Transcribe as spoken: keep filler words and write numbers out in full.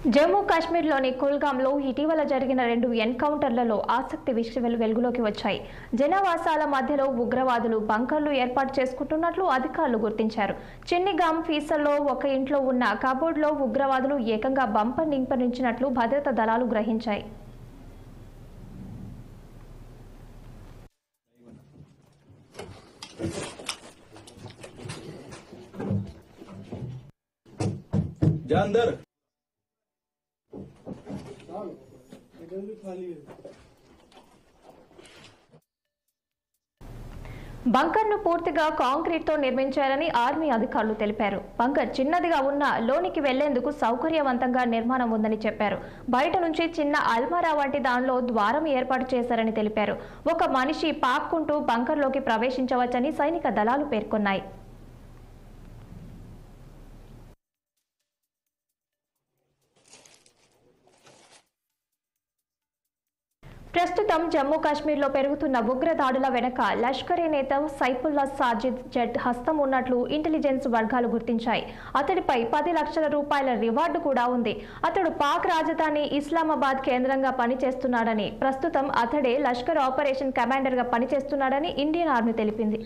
జమ్మూ కాశ్మీర్లోని కుల్గాంలో ఇటీవల జరిగిన రెండు ఎన్కౌంటర్లలో ఆసక్తి విషయాలు వెలుగులోకి వచ్చాయి. జనవాసాల మధ్యలో ఉగ్రవాదులు బంకర్లు ఏర్పాటు చేసుకుంటున్నట్లు అధికారులు గుర్తించారు. చిన్నిగాం ఫీసల్లో ఒక ఇంట్లో ఉన్న కబోర్డ్లో ఉగ్రవాదులు ఏకంగా బంపర్ నింపరించినట్లు భద్రతా దళాలు గ్రహించాయి. जानदर బంకర్ను పూర్తిగా కాంక్రీట్తో నిర్మించారని ఆర్మీ అధికారులు తెలిపారు. బంకర్ చిన్నదిగా ఉన్నా లోనికి వెళ్లేందుకు సౌకర్యవంతంగా నిర్మాణం ఉందని చెప్పారు. బయట నుంచి చిన్న అల్మారా వంటి దానిలో ద్వారం ఏర్పాటు చేశారని తెలిపారు. ఒక మనిషి పాక్కుంటూ బంకర్లోకి ప్రవేశించవచ్చని సైనిక దళాలు పేర్కొన్నాయి. ప్రస్తుతం జమ్మూ కాశ్మీర్లో పెరుగుతున్న ఉగ్రదాడుల వెనుక లష్కరే నేత సైఫుల్లా సాజిద్ జట్ హస్తం ఉన్నట్లు ఇంటెలిజెన్స్ వర్గాలు గుర్తించాయి. అతడిపై పది లక్షల రూపాయల రివార్డు కూడా ఉంది. అతడు పాక్ రాజధాని ఇస్లామాబాద్ కేంద్రంగా పనిచేస్తున్నాడని, ప్రస్తుతం అతడే లష్కర్ ఆపరేషన్ కమాండర్గా పనిచేస్తున్నాడని ఇండియన్ ఆర్మీ తెలిపింది.